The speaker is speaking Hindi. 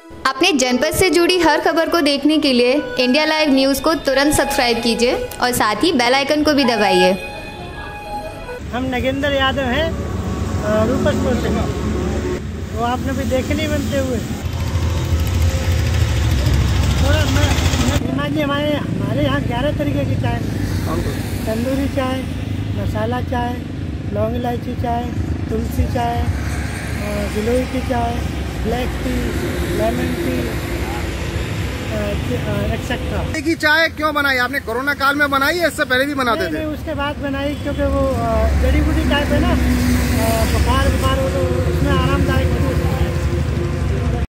अपने जनपद से जुड़ी हर खबर को देखने के लिए इंडिया लाइव न्यूज़ को तुरंत सब्सक्राइब कीजिए और साथ ही बेल आइकन को भी दबाइए। हम नगेंद्र यादव हैं रूपसपुर से, वो आपने भी देखे नहीं बनते हुए। जी हमारे यहाँ 11 तरीके की चाय, तंदूरी चाय, मसाला चाय, लौंग इलायची चाय, तुलसी चाय, गिलोई की चाय, black tea, lemon tea, etcetera. की चाय क्यों बनाई आपने? कोरोना काल में बनाई है, इससे पहले भी बनाते थे? नहीं, उसके बाद बनाई क्योंकि वो जड़ी बूटी टाइप है ना, बुखार वो तो उसमें आरामदायक